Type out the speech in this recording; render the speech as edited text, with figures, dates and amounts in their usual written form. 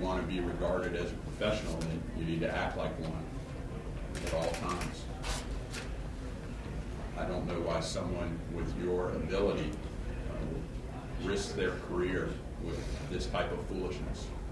want to be regarded as a professional, then you need to act like one at all times. I don't know why someone with your ability would risk their career with this type of foolishness.